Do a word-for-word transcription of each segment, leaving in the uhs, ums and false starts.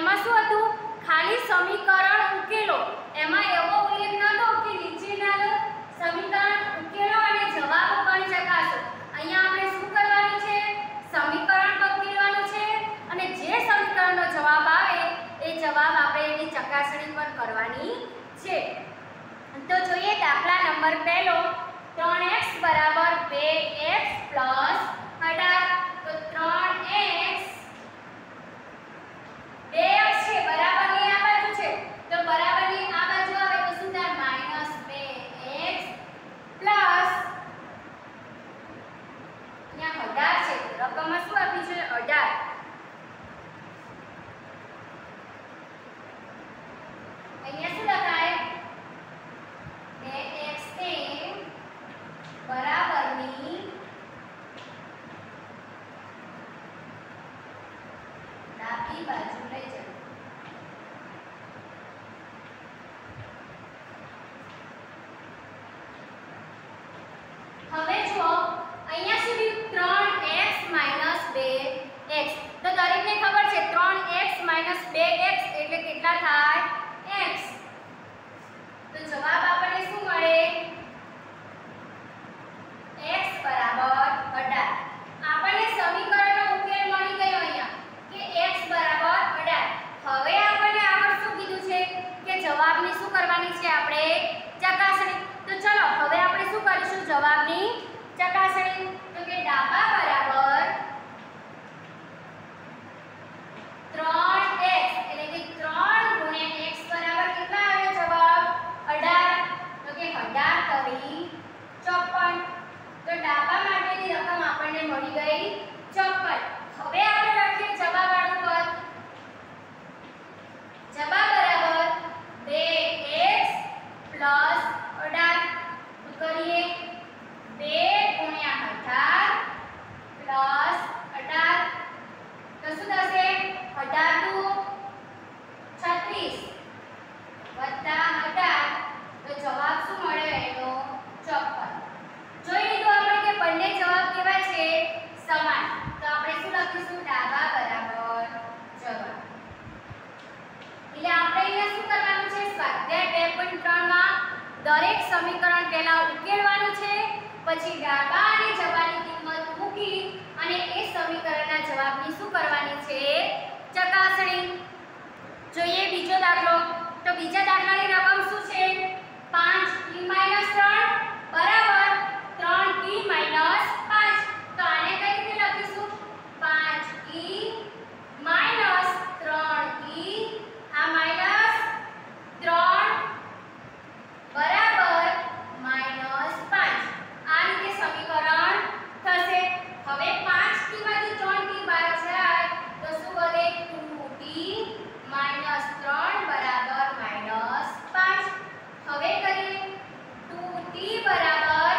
એમાં શું હતું, ખાલી સમીકરણ ઉકેલો, એમાં એવો ઉલ્લેખ નહોતો કે નીચેના સમીકરણ ઉકેલો અને જવાબ પણ ચકાસો. અહીંયા આપણે શું કરવાનું છે, સમીકરણ ઉકેલવાનું છે અને જે સમીકરણનો જવાબ આવે એ જવાબ આપણે એની ચકાસણી પણ કરવાની છે. તો જોઈએ દાખલા નંબર પહેલો, ત્રણ એક્સ બરાબર બે એક્સ પ્લસ અઢાર. તો ત્રણ એક્સ બે એક્સ છે, બરાબરની આ બાજુ છે, તો બરાબરની આ બાજુ આવે તો શું થાય, માઈનસ બે એક્સ પ્લસ અહીંયા અઢાર છે, રકમમાં શું આપી છે, અઢાર. અહીંયા શું લખાય, બે એક્સ ને બરાબરની ડાબી બાજુ લઈ જાઓ. હવે જો અહીંયા સુધી ત્રણ એક્સ માઈનસ બે એક્સ, તો દરેકને ખબર છે ત્રણ એક્સ માઈનસ બે એક્સ એટલે કેટલા થાય, x. તો જવાબ આપણને શું મળે, x બરાબર અઢાર. આપણને સમીકરણનો ઉકેલ મળી ગયો અહીંયા કે x બરાબર અઢાર. હવે આપણને આગળ શું કીધું છે કે જવાબની શું કરવાની છે, આપણે ચકાસણી. તો ચલો હવે આપણે શું કરીશું, જવાબની ચકાસણી. તો કે ડાબા બરાબર ત્રણ એક્સ એટલે કે ત્રણ ગુણ્યા x બરાબર કેટલા આવ્યો જવાબ, અઢાર. તો કે અઢાર તરી ચોપન. તો ડાબા માટેની રકમ આપણને મળી ગઈ ચોપન. હવે આપણે લખીએ જવાબ વાળું પદ. જવાબ બરાબર બે એક્સ પ્લસ અઢાર. તો કરીએ બે ગુણ્યા અઢાર પ્લસ અઢાર. તો શું થશે, અઢાર દુ છત્રીસ વત્તા અઢાર. તો જવાબ શું મળ્યો એનો, ચોપન. જોઈ લીધું આપણે કે બંને જવાબ કેવા છે, સમાન. તો આપણે શું લખીશું, ડાબા બરાબર જવાબ. એટલે આપણે અહીંયા શું કરવાનું છે, સ્વાધ્યાય બે પોઈન્ટ ત્રણ માં દરેક સમીકરણ પહેલા ઉકેલવાનું છે, પછી ડાબા અને જવાબની કિંમત મૂકી અને એ સમીકરણના જવાબની શું કરવાની છે, ચકાસણી. જોઈએ બીજો દાખલો. તો બીજા દાખલાની રકમ શું છે, પાંચ ટી માઈનસ ત્રણ બરાબર ત્રણ ટી માઈનસ પાંચ. તો આને કઈ રીતે લખીશું, પાંચ ટી માઈનસ ત્રણ ટી, આ માઈનસ ત્રણ બરાબર માઈનસ પાંચ. આ રીતે સમીકરણ થશે. હવે પાંચ ટી માંથી ત્રણ ટી બહાર જાય તો શું બને, ટુ ટી માઈનસ ત્રણ બરાબર માઈનસ પાંચ. હવે કરીએ ટુ ટી બરાબર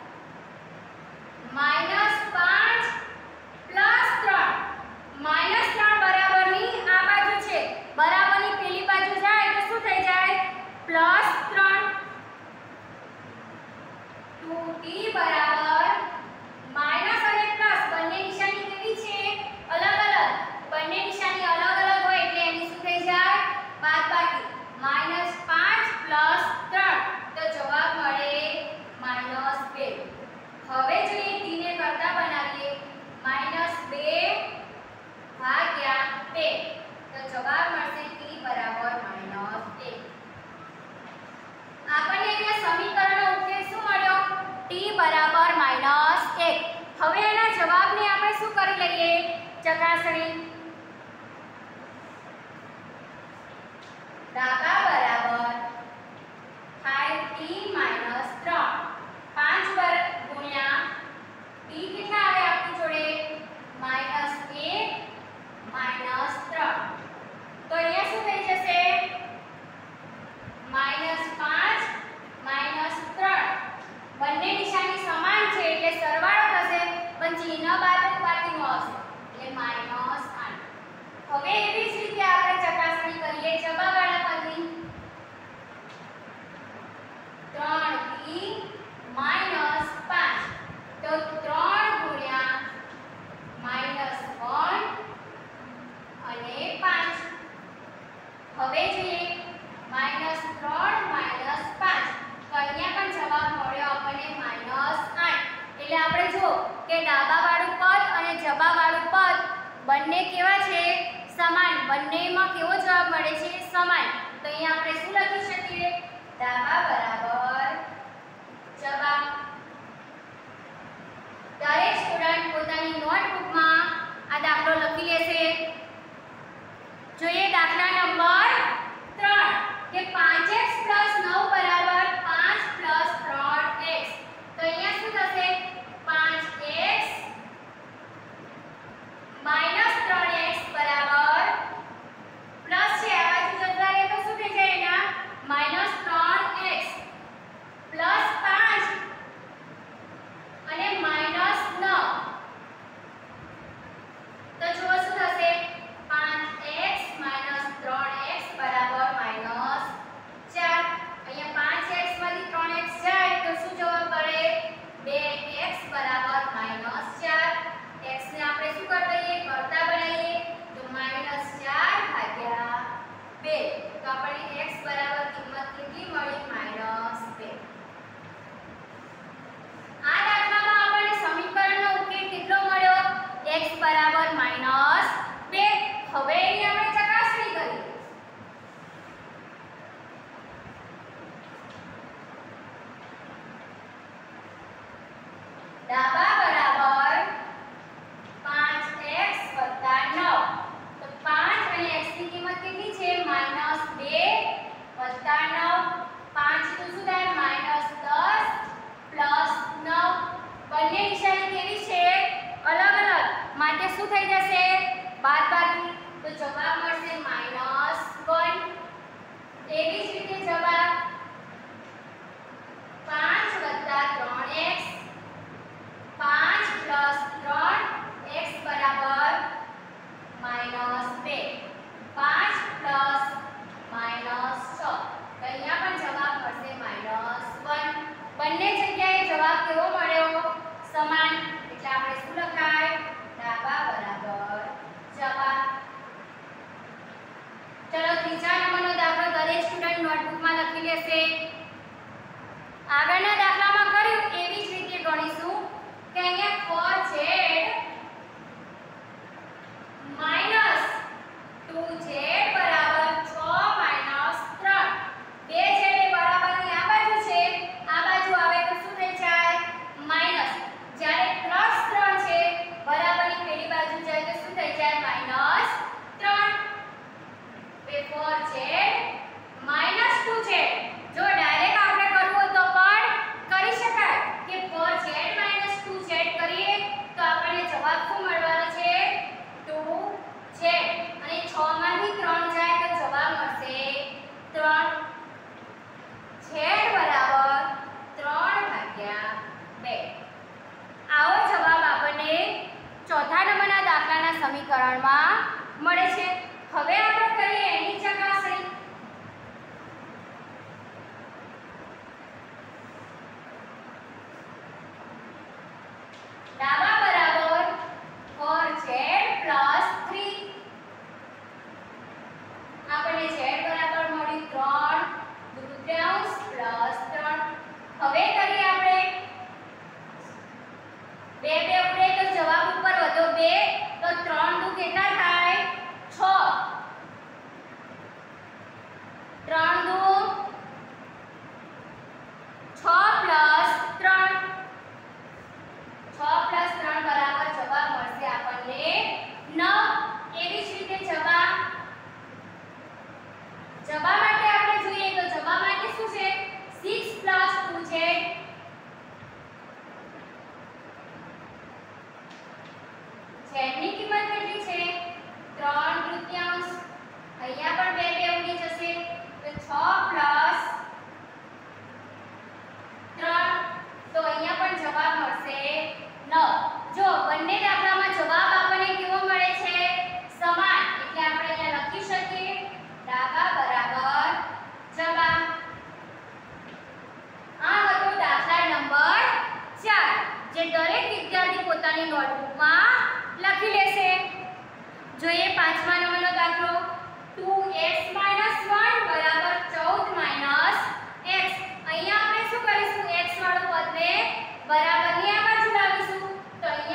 માઈનસ પાંચ પ્લસ ત્રણ. માઈનસ ત્રણ બરાબરની આ બાજુ છે, બરાબરની પેલી બાજુ જાય તો શું થઈ જાય, પ્લસ ત્રણ. ટુ ટી બરાબર માઈનસ અને પ્લસ બંને નિશાની કેવી છે, અલગ અલગ. બંને નિશાની અલગ અલગ હોય એટલે એની શું થઈ જાય, બાદબાકી. માઈનસ પાંચ પ્લસ ત્રણ. તો જવાબ મળે માઈનસ બે. હવે જોઈએ ટી ને કરતા બનાવીએ, માઈનસ બે ભાગ્યા બે. તો જવાબ મળશે ટી બરાબર માઈનસ એક. આપણને અહીંયા સમીકરણનો ઉકેલ શું મળ્યો, ટી બરાબર માઈનસ એક. હવે એના જવાબને આપણે શું કરી લઈએ, ચકાસણી. ડાબા બરાબર થાય ટી માઈનસ ત્રણ. પાંચ પર ગુણ્યા ટી કેટલા આવે આપણી જોડે, માઈનસ એક માઈનસ ત્રણ. તો અહીંયા શું થઈ જશે, માઈનસ પાંચ માઈનસ ત્રણ. બંને નિશાની સમાન છે એટલે સરવાળો થશે, પણ ચિહ્ન બાદ બાકીનું આવશે એટલે માઈનસ આઠ. હવે એવી જ રીતે આપણે ચકાસણી કરીએ જવાબવાળા પદની. ત્રણ ટી માઈનસ પાંચ. તો ત્રણ ગુણ્યા માઈનસ વન અને પાંચ. કે ડાબા વાળું પદ અને જબા વાળું પદ બંને કેવા છે? સમાન. બંનેમાં કેવો જવાબ મળે છે? સમાન. તો અહીંયા આપણે શું લખી શકીએ? ડાબા બરાબર જબા. દરેક સ્ટુડન્ટ પોતાની નોટબુકમાં આ દાખલો લખી લેશે. જોઈએ દાખલા નંબર ત્રણ કે પાંચ એક્સ પ્લસ નવ બરાબર પાંચ પ્લસ ત્રણ એક્સ. તો અહીંયા શું થશે? પાંચ એક્સ માઈનસ ત્રણ એક્સ બરાબર પ્લસ છે આ બાજુ જતા રહે તો શું થઈ જાય? એના માઈનસ ત્રણ એક્સ પ્લસ પાંચ અને માઈનસ નવ. તો જુઓ શું થશે? પાંચ એક્સ માઈનસ ત્રણ એક્સ બરાબર માઈનસ ચાર. અહીંયા પાંચ એક્સ માંથી ત્રણ એક્સ જાય તો શું જવાબ મળે? બે એક્સ બરાબર માઈનસ ચાર. x ને આપણે શું કરી દઈએ? કરતા બનાવીએ તો માઈનસ ચાર ભાગ્યા બે. તો આપણને x બરાબર કિંમત કેટલી મળી? માઈનસ બે. આ દાખલામાં આપણને સમીકરણનો ઉકેલ કેટલો મળ્યો? x બરાબર માઈનસ બે. હવે એની આપણે ચકાસણી કરીએ. ડાબા બરાબર પાંચ એક્સ વત્તા નવ. તો પાંચ અને x ની કિંમત કેટલી છે? માઈનસ બે વત્તા નવ. પાંચ તો શું થાય? માઈનસ દસ પ્લસ નવ. બંને નિશાની કેવી છે? અલગ અલગ. માટે શું થઈ જશે? બાદબાકી. તો જવાબ મળશે માઈનસ વન. એવી જ રીતે જવાબ પાંચ વત્તા ત્રણ એક્સ. પાંચ પ્લસ ત્રણ એક્સ બરાબર માઈનસ બે. પાંચ પ્લસ માઈનસ છ. તો અહીંયા પણ જવાબ મળશે માઈનસ વન. બંને જગ્યાએ જવાબ કેવો મળ્યો? સમાન. એટલે આપણે શું લખાય? ડાબા બરાબર જવાબ. ચલો ત્રીજા નંબરનો દાખલો દરેક સ્ટુડન્ટ નોટબુકમાં લખી લેશે. આગળના દાખલામાં કર્યું એવી જ રીતે ગણીશું કે અહીંયા four Z minus two Z બરાબર છ માઈનસ ત્રણ. બે ઝેડ એ બરાબરની આ બાજુ છે, આ બાજુ આવે તો શું થઈ જાય? માઈનસ. જ્યારે પ્લસ ત્રણ છે બરાબરની પેલી બાજુ જાય તો શું થઈ જાય? માઈનસ ત્રણ. બે four Z minus two Z. જો ડાયરેક્ટ આપણે કરવું હોય તો પણ કરી શકાય કે four Z minus two Z કરીએ તો આપણને જવાબ શું મળવાનો છે? Two Z. અને છ માંથી ત્રણ જાય તો જવાબ મળશે ત્રણ. ઝેડ બરાબર ત્રણ ભાગ્યા બે. આવો જવાબ આપણને ચોથા નંબરના દાખલાના સમીકરણમાં મળે છે. હવે આપણે કરીએ એની ચકાસણી. ડાબા બરાબર ફોર ઝેડ પ્લસ થ્રી. આપણે z બરાબર મળ્યું ત્રણ દૂત્યાંશ પ્લસ ત્રણ. હવે કરીએ આપણે બે બે ઉડે તો જવાબ ઉપર વધો બે. તો ત્રણ દુ કેટલા થાય? છ. ત્રણ દુ છ પ્લસ ત્રણ. છ પ્લસ ત્રણ બરાબર જવાબ મળશે આપણને નવ. એવી જ રીતે જવાબ જવાબ માટે આપણે જોઈએ તો જવાબ માટે શું છે? Six plus two Z. Z ની કિંમત કેટલી છે? ત્રણ તૃતીયાંશ. અહીંયા પણ બે બે ઉડી જશે તો છ પ્લસ ત્રણ. તો અહીંયા પણ જવાબ મળશે નવ. જો બંને દાખલામાં જવાબ આપણને કેવો મળે છે? સમાન. એટલે આપણે અહીંયા લખી શકીએ ડાબા બરાબર જવાબ. આ હતો દાખલા નંબર ચાર જે દરેક વિદ્યાર્થી પોતાની નોટબુકમાં લખી લેશે. જોઈએ પાંચમા નંબરનો દાખલો ટુ એક્સ વન બરાબર ચૌદ માઈનસ એક્સ. અહીંયા આપણે શું કરીશું? x વાળું પદને બરાબરની આ બાજુ લાવીશું. તો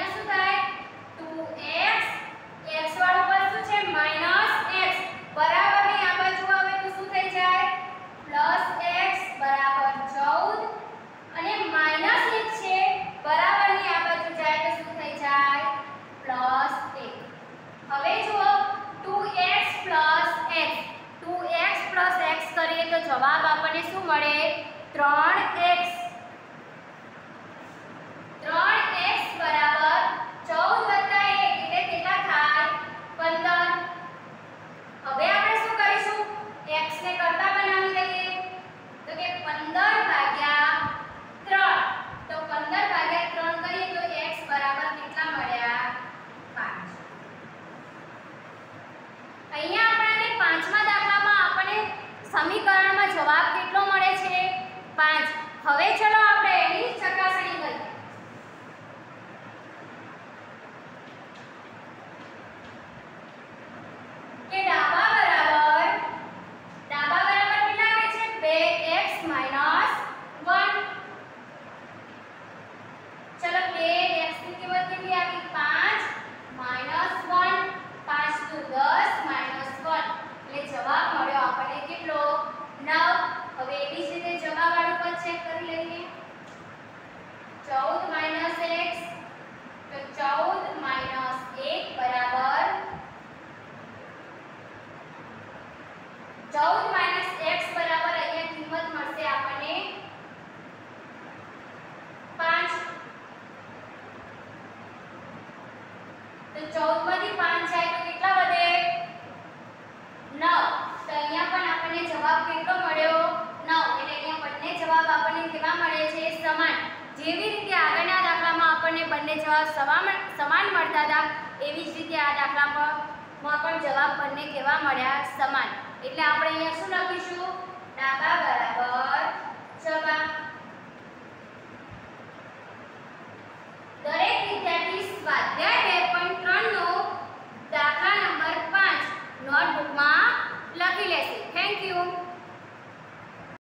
તો ચૌદ માંથી પાંચ જાય તો કેટલા વધે? નવ. તો અહીંયા પણ આપણને જવાબ કેટલો મળ્યો? નવ. એટલે અહીંયા બંને જવાબ આપણને કેવા મળે છે? સમાન. જેવી રીતે આગળના દાખલામાં આપણને બંને જવાબ સમાન સમાન મળતા હતા એવી જ રીતે આ દાખલામાં પણ જવાબ બંને કેવા મળ્યા? સમાન. એટલે આપણે અહીંયા શું લખીશું? ડાબા બરાબર